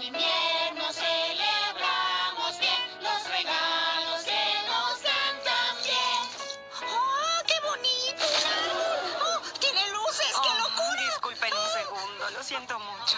invierno celebramos bien los regalos que nos dan también. ¡Oh, qué bonito! ¡Oh, tiene luces! ¡Qué locura! Disculpen un segundo, lo siento mucho.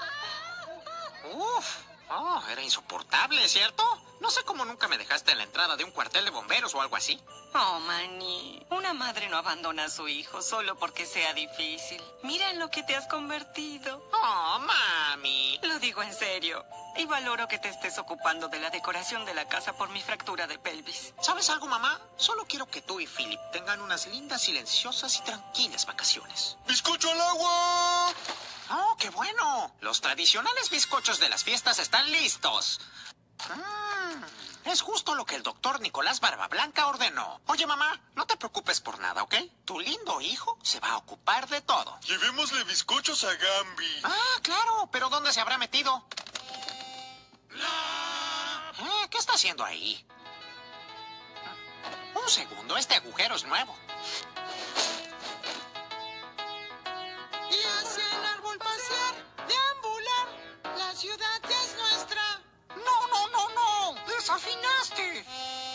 Uf, era insoportable, ¿cierto? No sé cómo nunca me dejaste en la entrada de un cuartel de bomberos o algo así. Oh, Manny, una madre no abandona a su hijo solo porque sea difícil. Mira en lo que te has convertido. Oh, mami. Lo digo en serio. Y valoro que te estés ocupando de la decoración de la casa por mi fractura de pelvis. ¿Sabes algo, mamá? Solo quiero que tú y Philip tengan unas lindas, silenciosas y tranquilas vacaciones. ¡Bizcocho al agua! ¡Oh, qué bueno! Los tradicionales bizcochos de las fiestas están listos. Es justo lo que el doctor Nicolás Barbablanca ordenó. Oye, mamá, no te preocupes por nada, ¿ok? Tu lindo hijo se va a ocupar de todo. Llevémosle bizcochos a Gambi. Ah, claro, pero ¿dónde se habrá metido? ¿Qué está haciendo ahí? Un segundo, este agujero es nuevo. Y hacia el árbol pasear, deambular, la ciudad ya es nuestra. ¡No, no, no, no! ¡Desafinaste!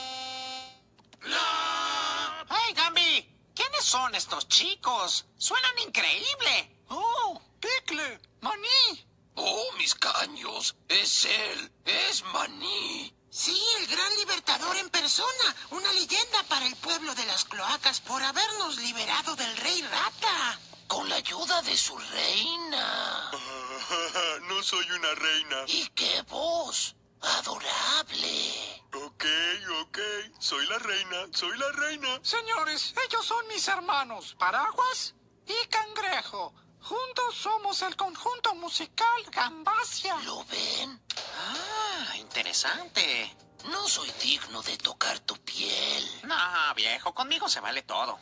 ¡Hey, Gambi! ¿Quiénes son estos chicos? ¡Suenan increíble! ¡Oh, Pickle! ¡Maní! ¡Oh, mis caños! ¡Es él! ¡Es Maní! Sí, el gran libertador en persona. Una leyenda para el pueblo de las cloacas por habernos liberado del rey rata. Con la ayuda de su reina. No soy una reina. ¡Y qué voz! ¡Adorable! Ok. Soy la reina, soy la reina. Señores, ellos son mis hermanos, Paraguas y Cangrejo. Juntos somos el conjunto musical Gambasia. ¿Lo ven? Ah, interesante. No soy digno de tocar tu piel. No, viejo, conmigo se vale todo.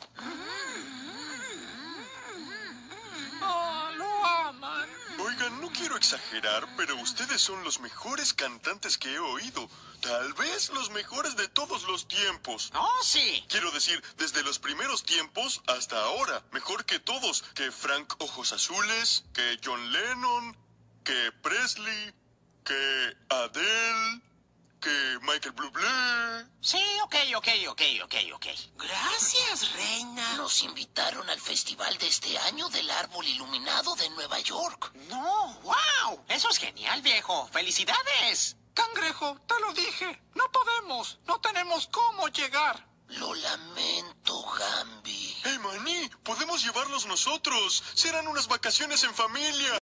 Oh, lo aman. Oigan, no quiero exagerar, pero ustedes son los mejores cantantes que he oído. Tal vez los mejores de todos los tiempos. ¡Oh, sí! Quiero decir, desde los primeros tiempos hasta ahora. Mejor que todos. Que Frank Ojos Azules, que John Lennon, que Presley, que Adele, que Michael Bublé. Sí, ok. Gracias, reina. Nos invitaron al festival de este año del árbol iluminado de Nueva York. No, wow. Eso es genial, viejo. ¡Felicidades! Cangrejo, te lo dije. No podemos. No tenemos cómo llegar. Lo lamento, Gambi. ¡Hey, Maní! ¡Podemos llevarlos nosotros! ¡Serán unas vacaciones en familia!